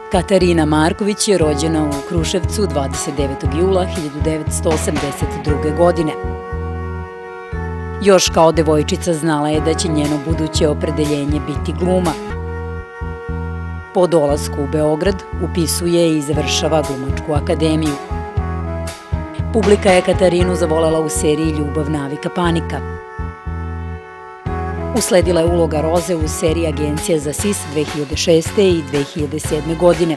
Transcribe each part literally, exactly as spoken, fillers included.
Katarina Marković je rođena u Kruševcu dvadeset devetog jula hiljadu devetsto osamdeset druge. godine. Još kao devojčica znala je da će njeno buduće opredeljenje biti gluma. Po dolasku u Beograd upisuje i završava Glumačku akademiju. Publika je Katarinu zavolela u seriji Ljubav, navika, panika. Usledila je uloga Roze u seriji Agencija za S I S dve hiljade šeste. i dve hiljade sedme. godine.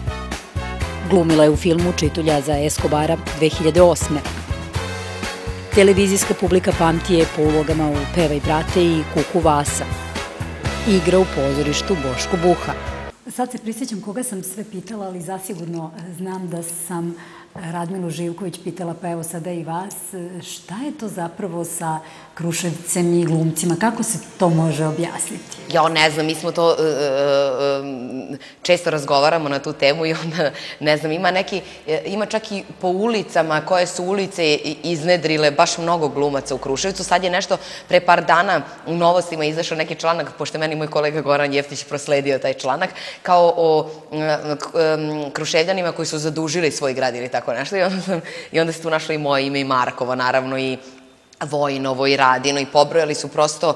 Glumila je u filmu Čitulja za Eskobara dve hiljade osme. Televizijska publika pamti je po ulogama u Pevaj brate i Kuku Vasa. Igra u pozorištu Boško Buha. Sad se prisjećam koga sam sve pitala, ali zasigurno znam da sam Radmilu Živković pitala, pa evo sada i vas. Šta je to zapravo sa Kruševcem i glumcima? Kako se to može objasniti? Ja ne znam, mi smo to, često razgovaramo na tu temu i onda, ne znam, ima neki, ima čak i po ulicama koje su ulice iznedrile baš mnogo glumaca u Kruševcu. Sad je nešto, pre par dana u Novostima izašao neki članak, pošto meni moj kolega Goran Jeftić prosledio taj članak, kao o Kruševljanima koji su zadužili svoj grad ili tako nešto i onda se tu našlo i moje ime i Markovo, naravno, i Vojinovo i Radino i pobrojali su prosto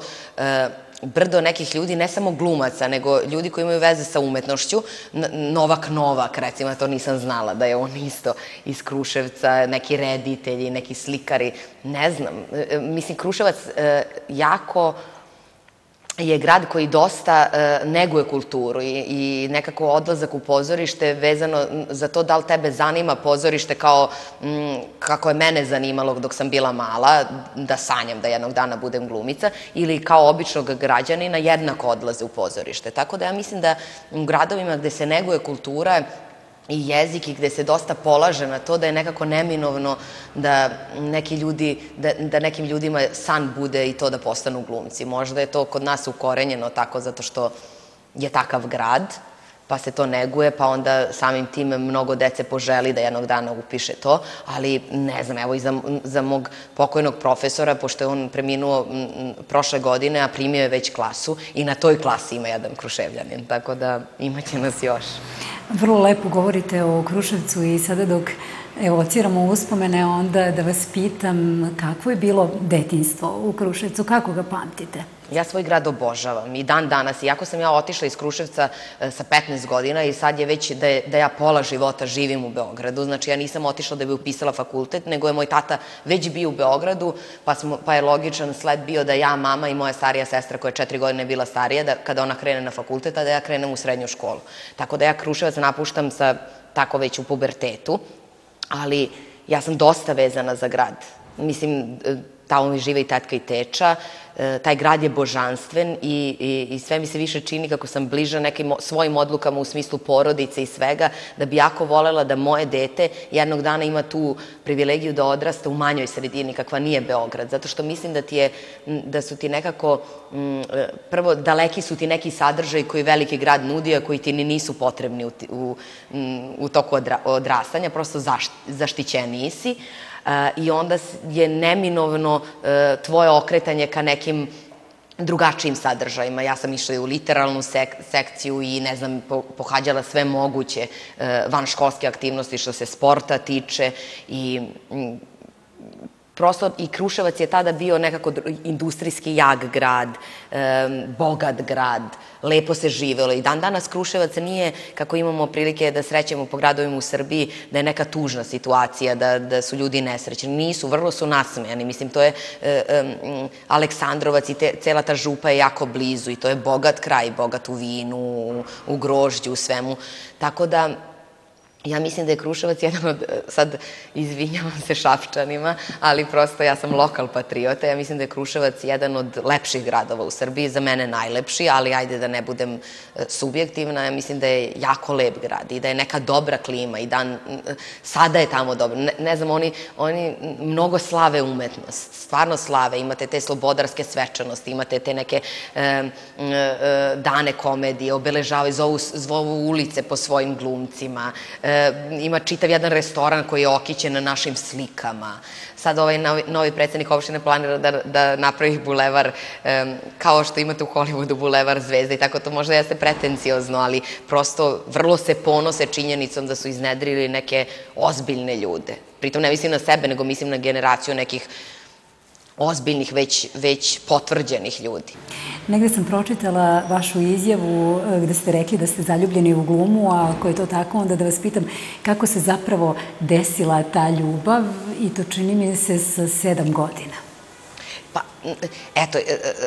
brdo nekih ljudi, ne samo glumaca, nego ljudi koji imaju veze sa umetnošću. Novak Novak, recimo, to nisam znala da je on isto iz Kruševca, neki reditelji, neki slikari, ne znam. Mislim, Kruševac jako je grad koji dosta neguje kulturu i nekako odlazak u pozorište vezano za to da li tebe zanima pozorište kao kako je mene zanimalo dok sam bila mala, da sanjam da jednog dana budem glumica, ili kao običnog građanina jednako odlaze u pozorište. Tako da ja mislim da u gradovima gde se neguje kultura i jezik i gde se dosta polaže na to da je nekako neminovno da neki ljudi, da nekim ljudima san bude i to da postanu glumci. Možda je to kod nas ukorenjeno tako zato što je takav grad, pa se to neguje, pa onda samim tim mnogo dece poželi da jednog dana upiše to, ali ne znam, evo i za mog pokojnog profesora, pošto je on preminuo prošle godine, a primio je već klasu i na toj klasi ima jedan Kruševljanin, tako da imaće nas još. Vrlo lepo govorite o Kruševcu i sada dok evociramo uspomene, onda da vas pitam kakvo je bilo detinjstvo u Kruševcu, kako ga pamtite? Ja svoj grad obožavam i dan danas, iako sam ja otišla iz Kruševca sa petnaest godina i sad je već da ja pola života živim u Beogradu, znači ja nisam otišla da bi upisala fakultet, nego je moj tata već bio u Beogradu, pa je logičan sled bio da ja, mama i moja starija sestra koja je četiri godine bila starija, kada ona krene na fakultet, a da ja krenem u srednju školu. Tako da ja Kruševac napuštam sa tako već u pubertetu, ali ja sam dosta vezana za grad. Mislim, tamo mi žive i tetka i teča, taj grad je božanstven i sve mi se više čini kako sam bliža nekim svojim odlukama u smislu porodice i svega, da bi jako volela da moje dete jednog dana ima tu privilegiju da odrasta u manjoj sredini kakva nije Beograd, zato što mislim da su ti nekako, prvo, daleki su ti neki sadržaj koji veliki grad nudi, a koji ti ni nisu potrebni u toku odrastanja, prosto zaštićeniji si. I onda je neminovno tvoje okretanje ka nekim drugačijim sadržajima. Ja sam išla i u literalnu sekciju i, ne znam, pohađala sve moguće vanškolske aktivnosti što se sporta tiče i prosto i Kruševac je tada bio nekako industrijski jak grad, bogat grad, lepo se živelo i dan danas Kruševac nije, kako imamo prilike da srećemo po gradovima u Srbiji, da je neka tužna situacija, da su ljudi nesrećni. Nisu, vrlo su nasmejani. Mislim, to je Aleksandrovac i cela ta župa je jako blizu i to je bogat kraj, bogat u vinu, u grožđu, u svemu. Tako da ja mislim da je Kruševac jedan od, sad izvinjavam se Šapčanima, ali prosto ja sam lokal patriota, ja mislim da je Kruševac jedan od lepših gradova u Srbiji, za mene najlepši, ali ajde da ne budem subjektivna, ja mislim da je jako lep grad i da je neka dobra klima i dan, sada je tamo dobro, ne znam, oni mnogo slave umetnost, stvarno slave, imate te slobodarske svečanosti, imate te neke dane komedije, obeležavaju, zovu ulice po svojim glumcima, ima čitav jedan restoran koji je okićen našim slikama. Sad ovaj novi predsednik opštine planira da napravi bulevar kao što imate u Hollywoodu bulevar zvezda i tako, to možda jeste pretenciozno, ali prosto vrlo se ponose činjenicom da su iznedrili neke ozbiljne ljude. Pritom ne mislim na sebe, nego mislim na generaciju nekih ozbiljnih, već potvrđenih ljudi. Negde sam pročitala vašu izjavu gde ste rekli da ste zaljubljeni u glumu, a ako je to tako, onda da vas pitam kako se zapravo desila ta ljubav, i to čini mi se sa sedam godina. Pa, eto,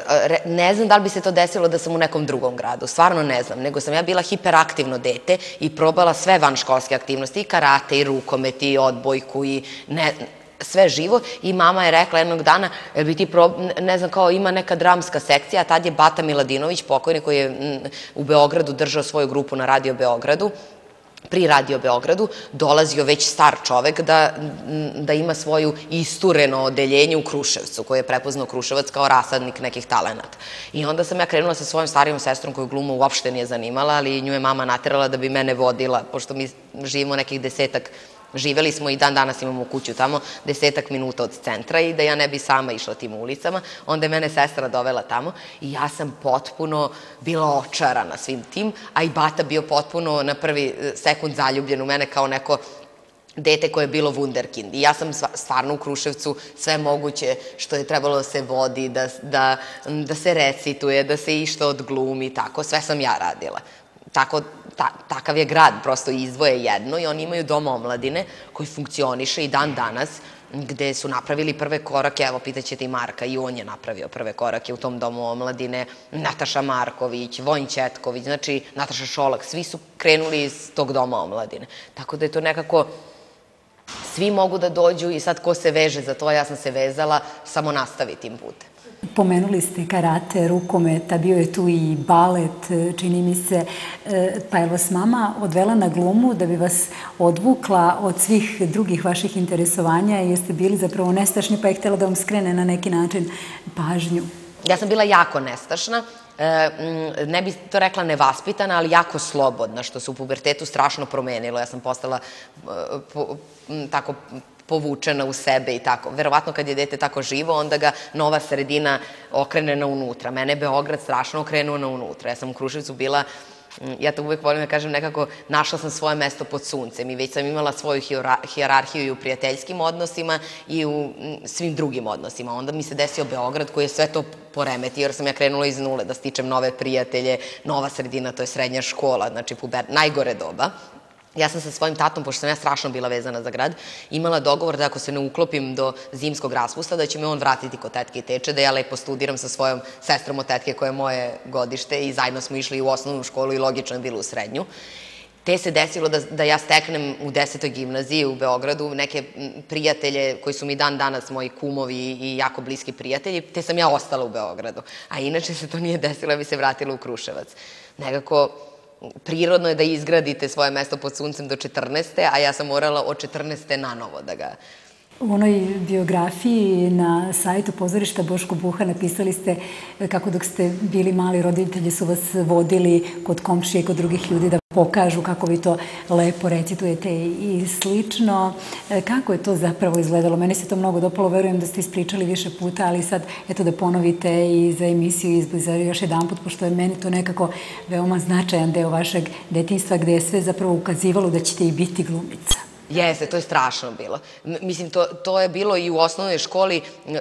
ne znam da li bi se to desilo da sam u nekom drugom gradu, stvarno ne znam, nego sam ja bila hiperaktivno dete i probala sve vanškolske aktivnosti, i karate, i rukomet, i odbojku, i ne... sve živo, i mama je rekla jednog dana, jer bi ti, ne znam, kao ima neka dramska sekcija, a tad je Bata Miladinović, pokojni, koji je u Beogradu držao svoju grupu na Radio Beogradu, pri Radio Beogradu, dolazio već star čovek da ima svoju istureno odeljenje u Kruševcu, koje je prepoznao Kruševac kao rasadnik nekih talenata. I onda sam ja krenula sa svojom starijom sestrom koju glumu uopšte nije zanimala, ali nju je mama naterala da bi mene vodila, pošto mi živimo nekih desetak, živeli smo i dan danas imamo kuću tamo, desetak minuta od centra, i da ja ne bi sama išla tim ulicama. Onda je mene sestra dovela tamo i ja sam potpuno bila očarana svim tim, a i Bata bio potpuno na prvi sekund zaljubljen u mene kao neko dete koje je bilo wunderkind. I ja sam stvarno u Kruševcu sve moguće što je trebalo da se vodi, da se recituje, da se išta odglumi, tako, sve sam ja radila. Tako, takav je grad, prosto izdvoje jedno, i oni imaju dom omladine koji funkcioniše i dan danas, gde su napravili prve korake, evo pitaćete i Marka, i on je napravio prve korake u tom domu omladine, Nataša Marković, Vojin Ćetković, znači Nataša Šolak, svi su krenuli iz tog doma omladine. Tako da je to nekako, svi mogu da dođu, i sad ko se veže za to, ja sam se vezala, samo nastavi tim putem. Pomenuli ste karate, rukomet, a bio je tu i balet, čini mi se, pa je vas mama odvela na glumu da bi vas odvukla od svih drugih vaših interesovanja, jer ste bili zapravo nestašni, pa je htjela da vam skrene na neki način pažnju? Ja sam bila jako nestašna, ne bih to rekla nevaspitana, ali jako slobodna, što se u pubertetu strašno promenilo. Ja sam postala tako povučena u sebe i tako. Verovatno kad je dete tako živo, onda ga nova sredina okrene na unutra. Mene je Beograd strašno okrenuo na unutra. Ja sam u Kruševcu bila, ja to uvek volim da kažem, nekako našla sam svoje mesto pod suncem, i već sam imala svoju hijerarhiju i u prijateljskim odnosima i u svim drugim odnosima. Onda mi se desio Beograd koji je sve to poremetio, jer sam ja krenula iz nule da stičem nove prijatelje, nova sredina, to je srednja škola, znači najgore doba. Ja sam sa svojim tatom, pošto sam ja strašno bila vezana za grad, imala dogovor da ako se ne uklopim do zimskog raspusta, da će me on vratiti kod tetke i teče, da ja lepo studiram sa svojom sestrom od tetke koja je moje godište, i zajedno smo išli u osnovnu školu i logično je bilo u srednju. Te se desilo da ja steknem u desetoj gimnaziji u Beogradu neke prijatelje koji su mi dan danas moji kumovi i jako bliski prijatelji, te sam ja ostala u Beogradu. A inače se to nije desilo, ja bi se vratila u Kruševac. Nekako prirodno je da izgradite svoje mesto pod suncem do četrnaeste, a ja sam morala od četrnaeste na novo da ga... U onoj biografiji na sajtu pozorišta Boško Buha napisali ste kako dok ste bili mali, roditelji su vas vodili kod komšije i kod drugih ljudi da pokažu kako vi to lepo recitujete i slično. Kako je to zapravo izgledalo? Meni se to mnogo dopalo, verujem da ste ispričali više puta, ali sad eto da ponovite i za emisiju i za još jedan put, pošto je meni to nekako veoma značajan deo vašeg detinjstva gde je sve zapravo ukazivalo da ćete i biti glumica. Jeste, to je strašno bilo. Mislim, to je bilo i u osnovnoj školi.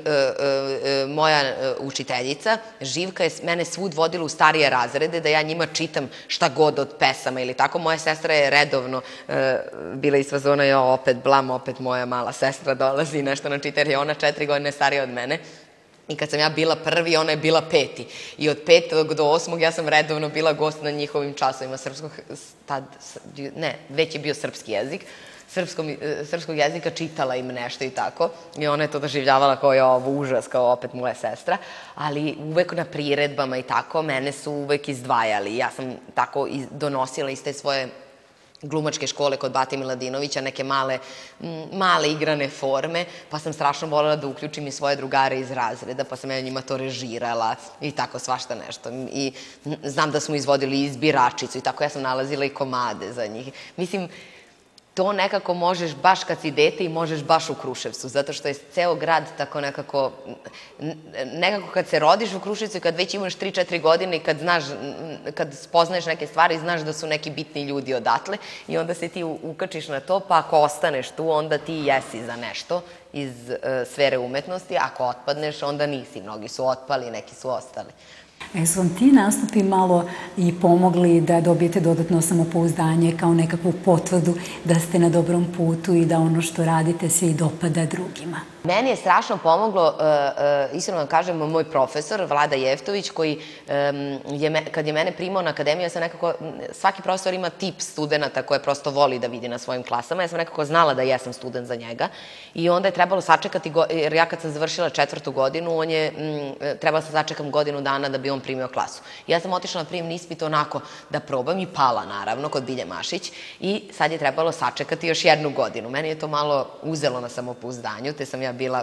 Moja učiteljica, Živka, je mene svud vodila u starije razrede, da ja njima čitam šta god od pesama ili tako. Moja sestra je redovno bila iz fazona, ja opet blam, opet moja mala sestra dolazi i nešto nam čita, jer je ona četiri godine starija od mene. I kad sam ja bila prvi, ona je bila peti. I od petog do osmog ja sam redovno bila gost na njihovim časovima srpskog, tad, ne, već je bio srpski jezik, srpskog jezika, čitala im nešto i tako. I ona je to doživljavala kao je ovo užas, kao opet moja sestra. Ali uvek na priredbama i tako, mene su uvek izdvajali. Ja sam tako donosila iz te svoje glumačke škole kod Bate Miladinovića, neke male, male igrane forme, pa sam strašno voljela da uključim i svoje drugare iz razreda, pa sam ja njima to režirala i tako svašta nešto. I znam da smo izvodili izbiračicu i tako, ja sam nalazila i komade za njih. Mislim, to nekako možeš baš kad si dete i možeš baš u Kruševcu, zato što je ceo grad tako nekako, nekako kad se rodiš u Kruševcu i kad već imaš tri četiri godine i kad znaš, kad spoznaješ neke stvari, znaš da su neki bitni ljudi odatle i onda se ti ukačiš na to, pa ako ostaneš tu, onda ti jesi za nešto iz sfere umetnosti, ako otpadneš, onda nisi. Mnogi su otpali, neki su ostali. Jesu vam ti nastupi malo i pomogli da dobijete dodatno samopouzdanje kao nekakvu potvrdu da ste na dobrom putu i da ono što radite se i dopada drugima? Meni je strašno pomoglo, iskreno vam kažem, moj profesor, Vlada Jeftović, koji kad je mene primao na akademiju, ja sam nekako, svaki profesor ima tip studenta koje prosto voli da vidi na svojim klasama, ja sam nekako znala da jesam student za njega i onda je trebalo sačekati, jer ja kad sam završila četvrtu godinu, on je, trebala sam sačekam godinu dana da bi on primio klasu. Ja sam otišla na prijemni ispit onako da probam i pala, naravno, kod Bilje Mašić i sad je trebalo sačekati još jednu godinu. Meni je to malo uzelo na samopouzdanju, te sam ja bila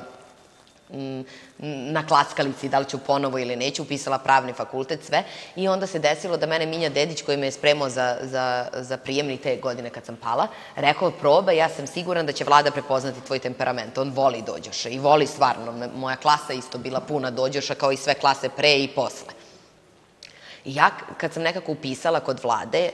na klackalici da li ću ponovo ili neću, upisala pravni fakultet, sve. I onda se desilo da mene Minja Dedić, koji me je spremao za prijemni te godine kad sam pala, rekao probaj, ja sam siguran da će Vlada prepoznati tvoj temperament. On voli dođoše i voli stvarno. Moja klasa isto bila puna dođoša kao i sve klase pre i posle. I ja kad sam nekako upisala kod Vlade,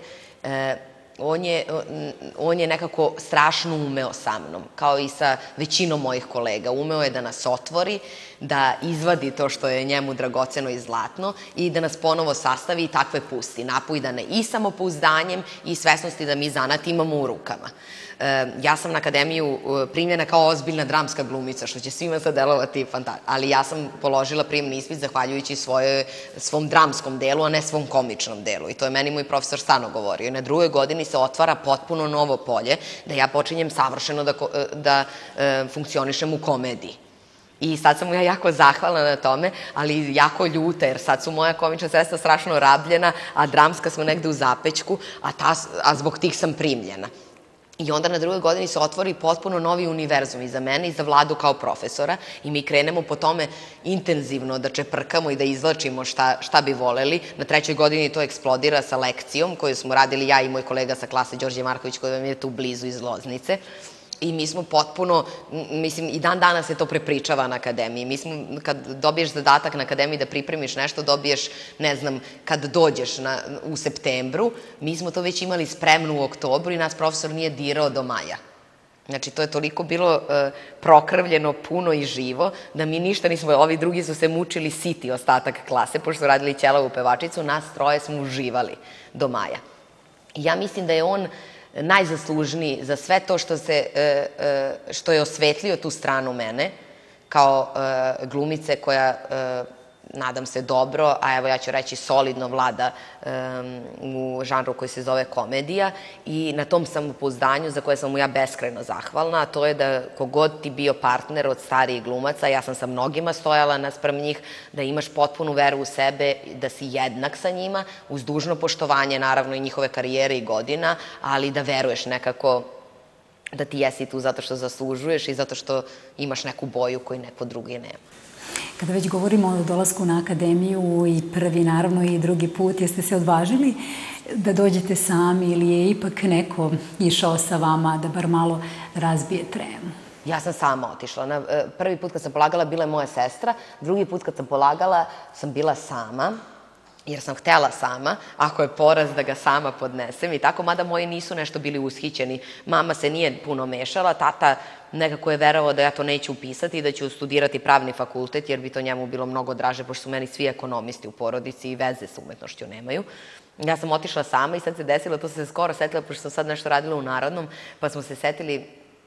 on je nekako strašno umeo sa mnom, kao i sa većinom mojih kolega. Umeo je da nas otvori, da izvadi to što je njemu dragoceno i zlatno i da nas ponovo sastavi i takve pusti, napojdane i samopouzdanjem i svesnosti da mi zanat imamo u rukama. Ja sam na akademiju primljena kao ozbiljna dramska glumica, što će svima sad delovati fantastično, ali ja sam položila prijemni ispit zahvaljujući svom dramskom delu, a ne svom komičnom delu. I to je meni moj profesor stano govorio. I na drugoj godini se otvara potpuno novo polje, da ja počinjem savršeno da funkcionišem u komediji. I sad sam ja jako zahvalna na tome, ali jako ljuta, jer sad su moja komična sredstva strašno rabljena, a dramska smo negde u zapećku, a zbog tih sam primljena. I onda na drugoj godini se otvori potpuno novi univerzum i za mene i za Vladu kao profesora i mi krenemo po tome intenzivno da čeprkamo i da izvlačimo šta bi voleli. Na trećoj godini to eksplodira sa lekcijom koju smo radili ja i moj kolega sa klase Đorđe Marković, koji vam je tu blizu iz Loznice. I mi smo potpuno, mislim, i dan danas se to prepričava na akademiji. Mi smo, kad dobiješ zadatak na akademiji da pripremiš nešto, dobiješ, ne znam, kad dođeš u septembru, mi smo to već imali spremno u oktobru i nas profesor nije dirao do maja. Znači, to je toliko bilo prokrvljeno, puno i živo, da mi ništa nismo, ovi drugi su se mučili siti ostatak klase, pošto su radili ćelavu pevačicu, nas troje smo uživali do maja. I ja mislim da je on najzaslužniji za sve to što je osvetlio tu stranu mene, kao glumice koja, nadam se, dobro, a evo ja ću reći solidno vlada u žanru koji se zove komedija i na tom samopouzdanju za koje sam mu ja beskrajno zahvalna, a to je da kogod ti bio partner od starijih glumaca, ja sam sa mnogima stojala naspram njih, da imaš potpunu veru u sebe, da si jednak sa njima, uz dužno poštovanje, naravno, i njihove karijere i godina, ali da veruješ nekako da ti jesi tu zato što zaslužuješ i zato što imaš neku boju koju neko drugi nema. Kada već govorimo o dolasku na akademiju i prvi, naravno, i drugi put, jeste se odvažili da dođete sami ili je ipak neko išao sa vama da bar malo razbije tremu? Ja sam sama otišla. Prvi put kad sam polagala bila je moja sestra, drugi put kad sam polagala sam bila sama, jer sam htela sama, ako je poraz da ga sama podnesem i tako, mada moji nisu nešto bili ushićeni. Mama se nije puno mešala, tata nekako je verovao da ja to neću upisati i da ću studirati pravni fakultet, jer bi to njemu bilo mnogo draže, pošto su meni svi ekonomisti u porodici i veze sa umetnošću nemaju. Ja sam otišla sama i sad se desilo, to se skoro setila, pošto sam sad nešto radila u Narodnom, pa smo se setili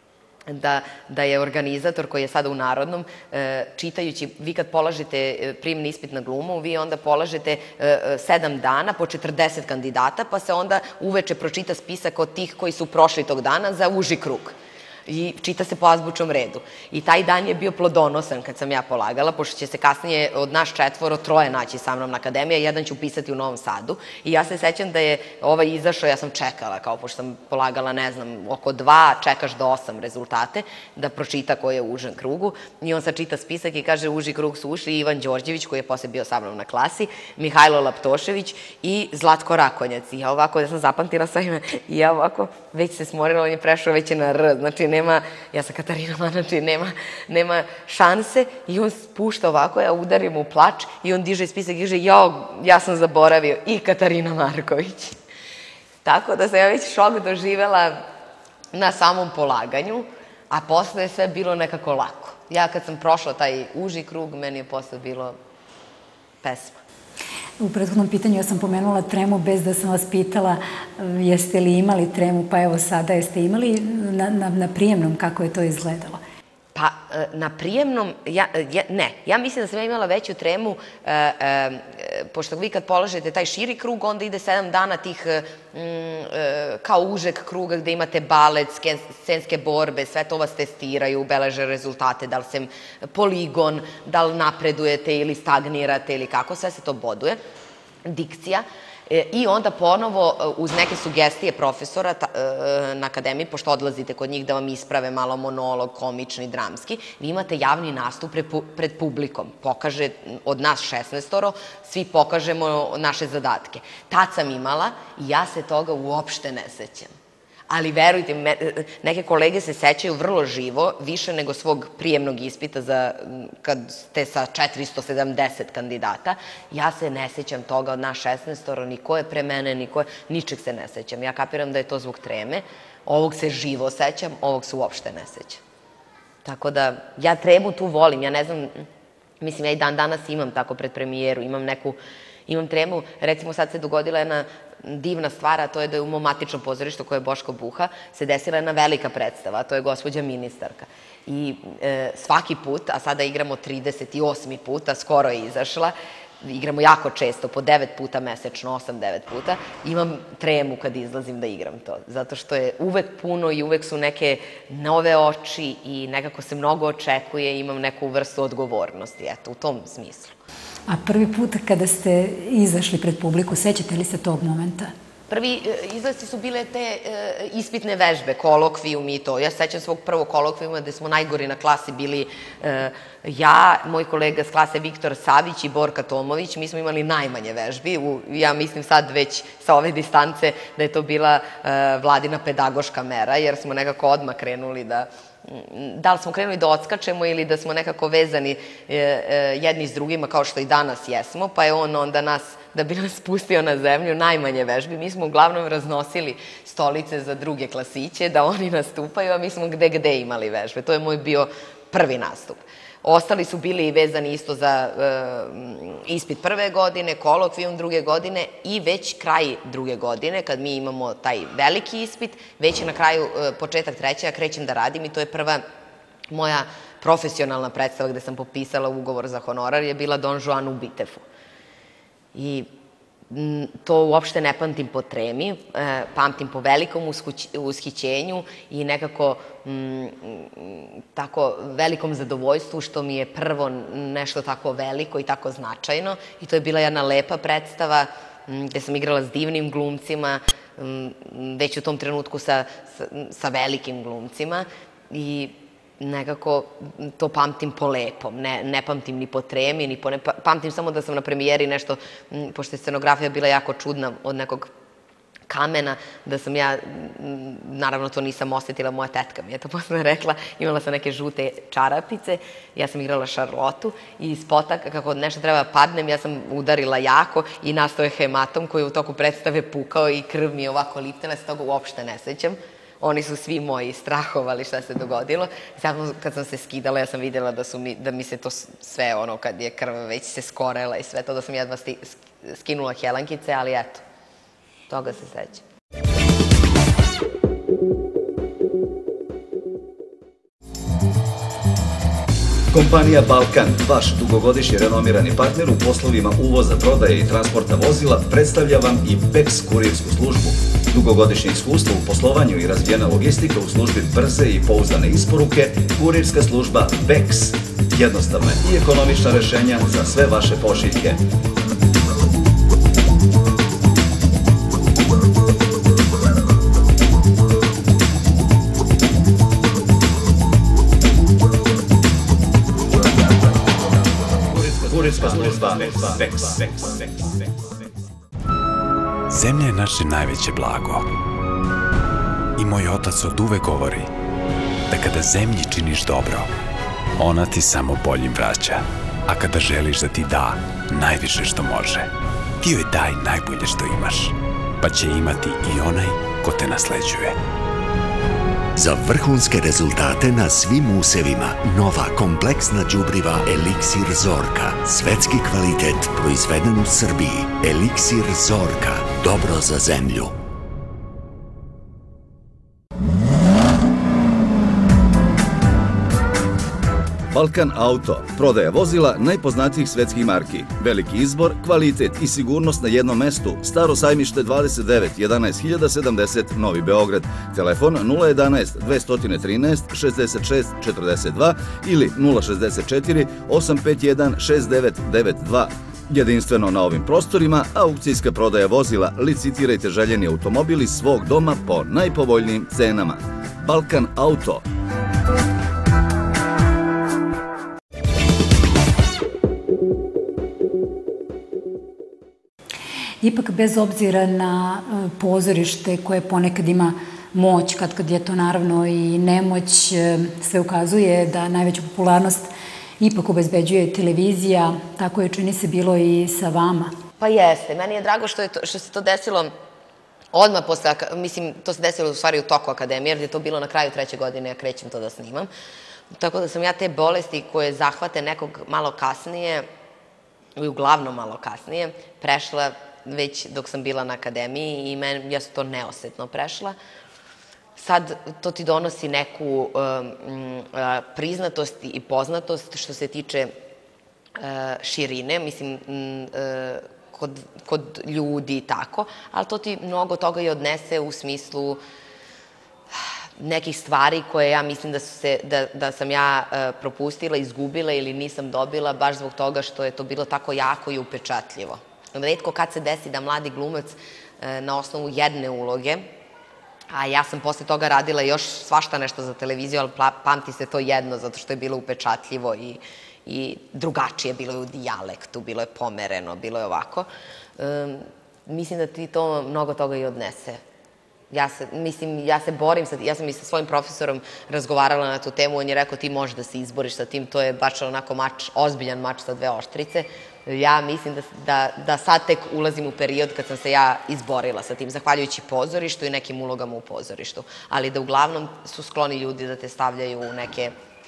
da je organizator koji je sada u Narodnom, čitajući, vi kad polažete prijemni ispit na glumu, vi onda polažete sedam dana po četrdeset kandidata, pa se onda uveče pročita spisak od tih koji su prošli tog dana za uži krug. i čita se po azbučnom redu. I taj dan je bio plodonosan kad sam ja polagala, pošto će se kasnije od nas četvoro troje naći sa mnom na akademiji, a jedan ću upisati u Novom Sadu. I ja se sećam da je ovaj izašao, ja sam čekala, kao pošto sam polagala, ne znam, oko dva, čekaš do osam rezultate, da pročita koji je u užem krugu. I on sad čita spisak i kaže, uži krug su ušli Ivan Đorđević, koji je posle bio sa mnom na klasi, Mihajlo Laptošević i Zlatko Rakonjac. I ja ovako, ja sam zapamtila sa ime, i ja ovako, već se smorila, on je prešao već je na R, znači nema, ja sam Katarina Manači, nema, nema šanse i on spušta ovako, ja udarim u plač i on diže spisak i kaže, jao, ja sam zaboravio i Katarina Marković. Tako da sam ja već šok doživela na samom polaganju, a posle je sve bilo nekako lako. Ja kad sam prošla taj uži krug, meni je posle bilo pesma. U prethodnom pitanju ja sam pomenula tremu bez da sam vas pitala jeste li imali tremu, pa evo sada jeste imali na prijemnom, kako je to izgledalo? Pa, na prijemnom, ne, ja mislim da sam ja imala veću tremu, pošto vi kad polažete taj širi krug, onda ide sedam dana tih kao užeg kruga gde imate balet, scenske borbe, sve to vas testiraju, beleže rezultate, da li se poligon, da li napredujete ili stagnirate ili kako, sve se to boduje, dikcija. I onda ponovo, uz neke sugestije profesora na akademiji, pošto odlazite kod njih da vam isprave malo monolog, komični, dramski, vi imate javni nastup pred publikom. Pokaže od nas šesnaestoro, svi pokažemo naše zadatke. Tad sam imala i ja se toga uopšte ne sećam. Ali verujte, neke kolege se sećaju vrlo živo, više nego svog prijemnog ispita kad ste sa četiristo sedamdeset kandidata. Ja se ne sećam toga od nas šesnaestoro, ni ko je pre mene, ni ko je, ničeg se ne sećam. Ja kapiram da je to zbog treme. Ovog se živo sećam, ovog se uopšte ne sećam. Tako da, ja tremu tu volim, ja ne znam, mislim, ja i dan danas imam tako pred premijeru, imam neku, imam tremu, recimo sad se dogodila jedna divna stvar, a to je da je u mom matičnom pozorištu, koje je Boško Buha, se desila jedna velika predstava, a to je Gospođa ministarka. I svaki put, a sada igramo trideset osmi put, a skoro je izašla, igramo jako često, po devet puta mesečno, osam devet puta, imam tremu kad izlazim da igram to, zato što je uvek puno i uvek su neke nove oči i nekako se mnogo očekuje i imam neku vrstu odgovornosti, eto, u tom smislu. A prvi put kada ste izašli pred publiku, sećate li se tog momenta? Prvi izlasci su bile te ispitne vežbe, kolokvijum i to. Ja se sećam svog prvog kolokvijuma gde smo najgori na klasi bili ja, moj kolega s klase Viktor Savić i Borka Tomović. Mi smo imali najmanje vežbi. Ja mislim sad već sa ove distance da je to bila Vladina pedagoška mera, jer smo nekako odmah krenuli da... da li smo krenuli da odskačemo ili da smo nekako vezani jedni s drugima kao što i danas jesmo, pa je on onda nas, da bi nas spustio na zemlju, najmanje vežbi. Mi smo uglavnom raznosili stolice za druge klasiće da oni nastupaju, a mi smo gde gde imali vežbe. To je moj bio prvi nastup. Ostali su bili vezani isto za ispit prve godine, kolokvijum druge godine i već kraj druge godine, kad mi imamo taj veliki ispit, već je na kraju početak treće, ja krećem da radim i to je prva moja profesionalna predstava gde sam popisala ugovor za honorar, je bila Don Juan u Bitefu. I to uopšte ne pamtim po tremi, pamtim po velikom ushićenju i nekako tako velikom zadovoljstvu što mi je prvo nešto tako veliko i tako značajno i to je bila jedna lepa predstava gde sam igrala s divnim glumcima, već u tom trenutku sa velikim glumcima i nekako to pamtim po lepom, ne pamtim ni po tremi, ni po ne... Pamtim samo da sam na premijeri nešto, pošto je scenografija bila jako čudna od nekog kamena, da sam ja, naravno to nisam osetila, moja tetka mi je to posle rekla, imala sam neke žute čarapice, ja sam igrala Šarlotu i iz spota, kako nešto treba padnem, ja sam udarila jako i nastao je hematom koji je u toku predstave pukao i krv mi je ovako liptela, se toga uopšte ne sećam. Oni su svi moji strahovali šta se dogodilo. Samo kad sam se skidala, ja sam videla da mi se to sve, ono, kad je krv već se skorela i sve to, da sam jedva skinula helankice, ali eto, toga se sećam. Kompanija Balkan, vaš dugogodišnji renomirani partner u poslovima uvoza, prodaje i transporta vozila, predstavlja vam i Bex kurirsku službu. Dugogodišnje iskustvo u poslovanju i razvijena logistika u službi brze i pouzdane isporuke, kurirska služba Bex. Jednostavna i ekonomična rešenja za sve vaše pošiljke. Kurirska služba Bex. Zemlja je naše najveće blago. I moj otac od uvek govori da kada zemlji činiš dobro, ona ti samo boljim vraća. A kada želiš da ti da najviše što može, ti joj daj najbolje što imaš, pa će imati i onaj ko te nasleđuje. Za vrhunske rezultate na svim usevima, nova kompleksna đubriva Eliksir Zorka. Svetski kvalitet proizveden u Srbiji. Eliksir Zorka. Dobro za zemlju. Balkan Auto, prodaja vozila najpoznatijih svetskih marki. Veliki izbor, kvalitet i sigurnost na jednom mestu. Staro sajmište dvadeset devet jedanaest hiljada sedamdeset Novi Beograd. Telefon nula jedanaest dvesta trinaest šezdeset šest četrdeset dva ili nula šezdeset četiri osam pet jedan šest devet devet dva. Jedinstveno na ovim prostorima, aukcijska prodaja vozila. Licitirajte željeni automobil iz svog doma po najpovoljnijim cenama. Balkan Auto. Ipak, bez obzira na pozorište koje ponekad ima moć, kad kad je to naravno i nemoć, sve ukazuje da najveću popularnost ipak obezbeđuje televizija. Tako je, čini se, bilo i sa vama. Pa jeste. Meni je drago što, je to, što se to desilo odmah posle, mislim, to se desilo u stvari u toku akademije, jer je to bilo na kraju treće godine, ja krećem to da snimam. Tako da sam ja te bolesti koje zahvate nekog malo kasnije, i uglavnom malo kasnije, prešla već dok sam bila na akademiji i ja sam to neosetno prešla. Sad to ti donosi neku priznatost i poznatost što se tiče širine, mislim, kod ljudi i tako, ali to ti mnogo toga i odnese u smislu nekih stvari koje ja mislim da sam ja propustila, izgubila ili nisam dobila baš zbog toga što je to bilo tako jako i upečatljivo. Retko kad se desi da mladi glumac na osnovu jedne uloge, a ja sam posle toga radila još svašta nešto za televiziju, ali pamti se to jedno, zato što je bilo upečatljivo i drugačije, bilo je u dijalektu, bilo je pomereno, bilo je ovako. Mislim da ti to mnogo toga i odnese. Ja se, mislim, ja se borim, ja sam i sa svojim profesorom razgovarala na tu temu, on je rekao ti možeš da se izboriš sa tim, to je baš onako mač, ozbiljan mač sa dve oštrice. Ja mislim da sad tek ulazim u period kad sam se ja izborila sa tim, zahvaljujući pozorištu i nekim ulogama u pozorištu, ali da uglavnom su skloni ljudi da te stavljaju u neke,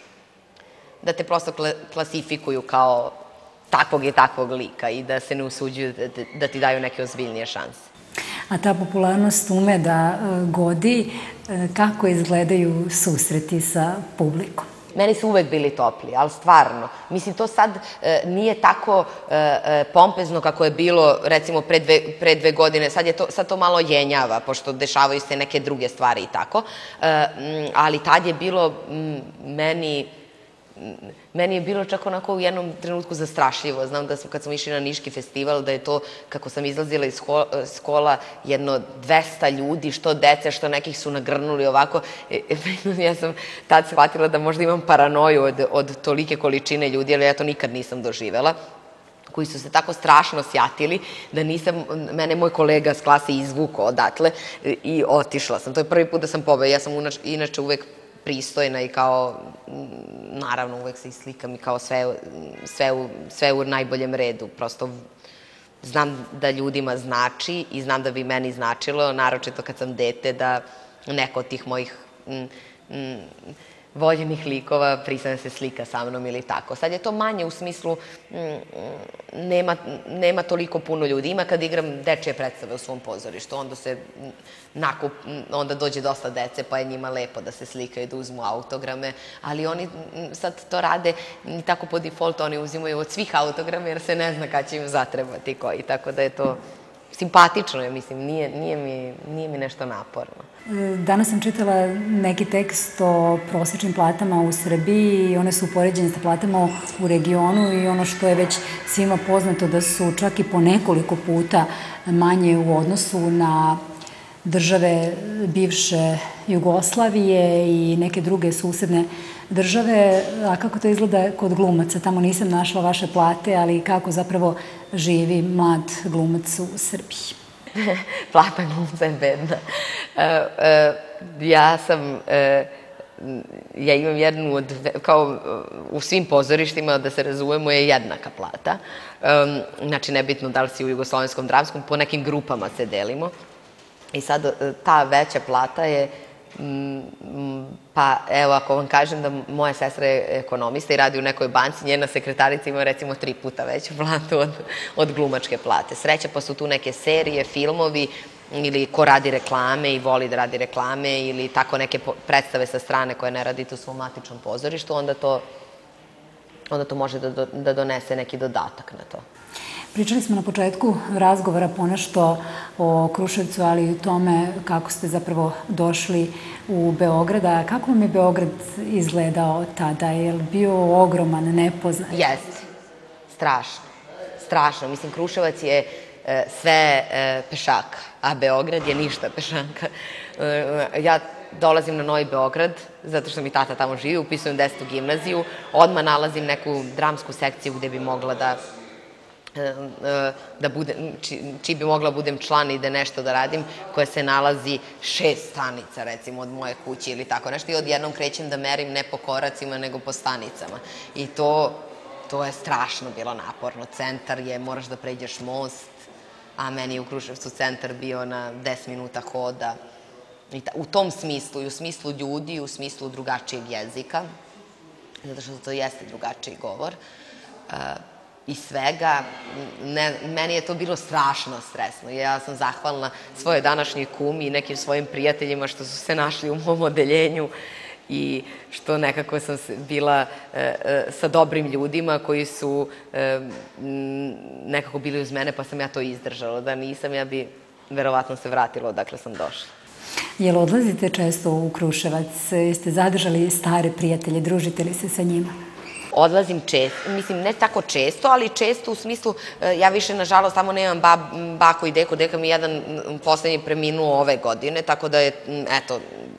da te prosto klasifikuju kao takvog i takvog lika i da se ne usuđuju da ti daju neke ozbiljnije šanse. A ta popularnost ume da godi. Kako izgledaju susreti sa publikom? Meni su uvek bili topli, ali stvarno. Mislim, to sad nije tako pompezno kako je bilo, recimo, pre dve godine. Sad to malo jenjava, pošto dešavaju se neke druge stvari i tako. Ali tad je bilo meni... Meni je bilo čak onako u jednom trenutku zastrašljivo. Znam da kad smo išli na Niški festival, da je to, kako sam izlazila iz škola, jedno dvesta ljudi, što dece, što nekih su nagrnuli ovako. Ja sam tad shvatila da možda imam paranoju od tolike količine ljudi, ali ja to nikad nisam doživela, koji su se tako strašno sjatili da nisam, mene moj kolega s klase izvukao odatle i otišla sam. To je prvi put da sam pobegla. Ja sam inače uvek pristojna i kao, naravno, uvek se i slikam i kao sve u najboljem redu. Prosto znam da ljudima znači i znam da bi meni značilo, naročito kad sam dete, da neko od tih mojih voljenih likova pristane se slika sa mnom ili tako. Sad je to manje u smislu, nema, nema toliko puno ljudi. Ima kad igram dečije predstave u svom pozorištu, onda se nakup, onda dođe dosta dece, pa je njima lepo da se slikaju, da uzmu autograme, ali oni sad to rade i tako po defaultu, oni uzimaju od svih autograme jer se ne zna kad će im zatrebati koji, tako da je to simpatično je, mislim, nije, nije, mi, nije mi nešto naporno. Danas sam čitala neki tekst o prosječnim platama u Srbiji i one su upoređene sa platama u regionu i ono što je već svima poznato da su čak i po nekoliko puta manje u odnosu na države bivše Jugoslavije i neke druge susedne države. A kako to izgleda kod glumaca? Tamo nisam našla vaše plate, ali kako zapravo živi mlad glumac u Srbiji? Plata glumca je bedna. Ja sam... Ja imam jednu od... Kao u svim pozorištima, da se razumemo, je jednaka plata. Znači, nebitno da li si u jugoslovenskom dramskom, po nekim grupama se delimo. I sad ta veća plata je, pa evo ako vam kažem da moja sestra je ekonomista i radi u nekoj banci, njena sekretarica ima recimo tri puta veću platu od, od glumačke plate. Sreća pa su tu neke serije, filmovi ili ko radi reklame i voli da radi reklame ili tako neke predstave sa strane koje ne radite u svom matičnom pozorištu, onda to, onda to može da, da donese neki dodatak na to. Pričali smo na početku razgovora ponešto o Kruševcu, ali i o tome kako ste zapravo došli u Beograd. A kako vam je Beograd izgledao tada? Je li bio ogroman, nepoznat? Jeste. Strašno. Strašno. Mislim, Kruševac je sve pešaka, a Beograd je ništa pešaka. Ja dolazim na Novi Beograd, zato što mi tata tamo živi, upisujem desetu gimnaziju, odmah nalazim neku dramsku sekciju gde bi mogla da da budem, čiji bi mogla budem član i da nešto da radim, koja se nalazi šest stanica, recimo, od moje kuće ili tako nešto i odjednom krećem da merim ne po koracima, nego po stanicama. I to, to je strašno bilo naporno. Centar je, moraš da pređeš most, a meni je u Kruševcu centar bio na deset minuta hoda. I ta, u tom smislu, i u smislu ljudi, i u smislu drugačijeg jezika, zato što to jeste drugačiji govor, i svega, ne, meni je to bilo strašno stresno. Ja sam zahvalna svojoj današnjoj kumi i nekim svojim prijateljima što su se našli u mom odeljenju i što nekako sam bila e, e, sa dobrim ljudima koji su e, nekako bili uz mene, pa sam ja to izdržala. Da nisam, ja bi verovatno se vratila odakle sam došla. Jel odlazite često u Kruševac? Jeste zadržali stare prijatelje? Družite li se sa njima? Odlazim često, mislim, ne tako često, ali često u smislu, ja više, nažalost, tamo nemam bab, baku i deku, deka mi jedan poslednji preminuo ove godine, tako da je, eto,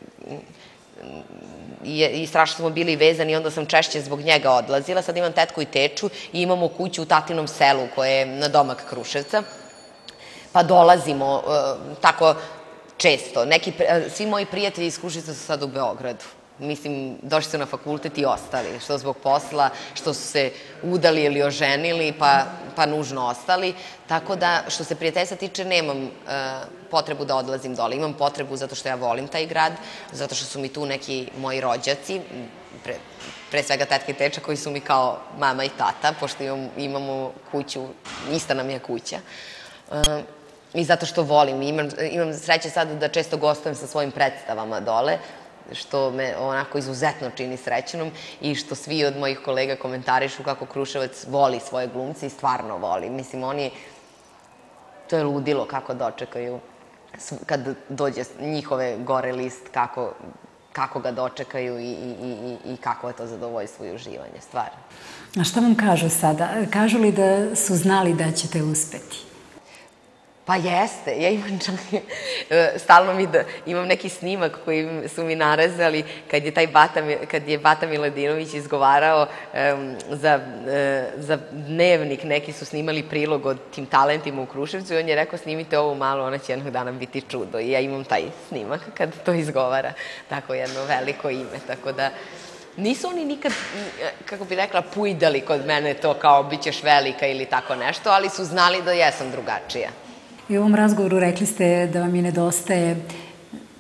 i, i strašno smo bili vezani i onda sam češće zbog njega odlazila. Sad imam tetku i teču i imamo kuću u tatinom selu koje je na domak Kruševca, pa dolazimo tako često. Neki, svi moji prijatelji iz Kruševca su sad u Beogradu. Mislim, došli su na fakultet i ostali, što zbog posla, što su se udali ili oženili, pa, pa nužno ostali. Tako da, što se prijateljstva tiče, nemam e, potrebu da odlazim dole. Imam potrebu zato što ja volim taj grad, zato što su mi tu neki moji rođaci, pre, pre svega tetka i teča, koji su mi kao mama i tata, pošto imam, imamo kuću, ista nam je kuća. E, I zato što volim. Imam, imam sreće sad da često gostujem sa svojim predstavama dole, što me onako izuzetno čini srećnom i što svi od mojih kolega komentarišu kako Kruševac voli svoje glumce i stvarno voli. Mislim, oni, to je ludilo kako dočekaju kad dođe njihove gore list, kako, kako ga dočekaju i, i, i, i kako je to zadovoljstvo i uživanje, stvarno. A šta vam kažu sada? Kažu li da su znali da ćete uspeti? Pa jeste, ja imam čak, stalno mi da, imam neki snimak koji su mi narezali kad je taj Bata, kad je Bata Miladinović izgovarao um, za, uh, za dnevnik, neki su snimali prilog o tim talentima u Kruševcu i on je rekao snimite ovo malo, ona će jednog dana biti čudo i ja imam taj snimak kad to izgovara, tako jedno veliko ime, tako da nisu oni nikad, kako bi rekla, pujdali kod mene to kao bit ćeš velika ili tako nešto, ali su znali da jesam drugačija. I u ovom razgovoru rekli ste da vam je nedostaje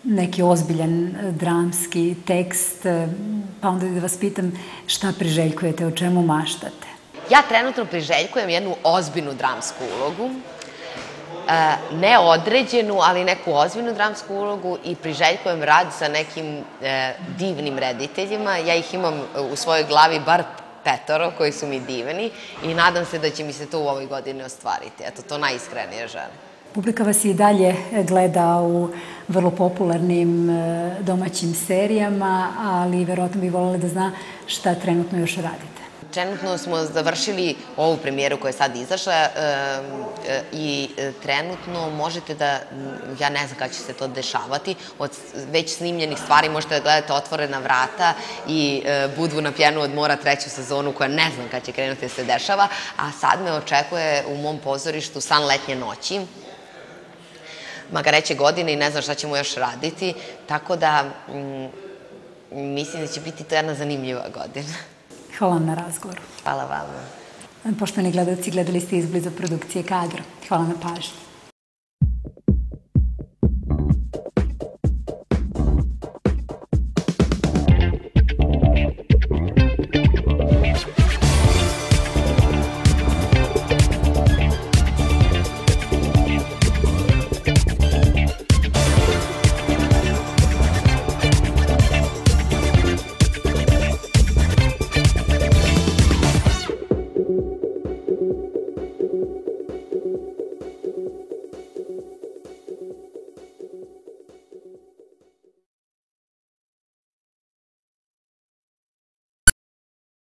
neki ozbiljan dramski tekst, pa onda da vas pitam šta priželjkujete, o čemu maštate? Ja trenutno priželjkujem jednu ozbiljnu dramsku ulogu, ne određenu, ali neku ozbiljnu dramsku ulogu i priželjkujem rad sa nekim divnim rediteljima. Ja ih imam u svojoj glavi bar petoro koji su mi divni i nadam se da će mi se to u ovoj godini ostvariti. Eto, to najiskrenije želim. Publika vas i dalje gleda u vrlo popularnim domaćim serijama, ali verovatno bi voljela da zna šta trenutno još radite. Trenutno smo završili ovu premijeru koja je sad izašla i trenutno možete da, ja ne znam kada će se to dešavati, od već snimljenih stvari možete da gledate Otvorena vrata i Budvu na pjenu od mora treću sezonu koja ne znam kada će krenuti da se dešava, a sad me očekuje u mom pozorištu San letnje noći, magareće godine i ne znam šta ćemo još raditi, tako da mislim da će biti to jedna zanimljiva godina. Hvala vam na razgovoru. Hvala vama. Poštovani gledalci, gledali ste izbliza produkcije Kadra. Hvala na pažnji.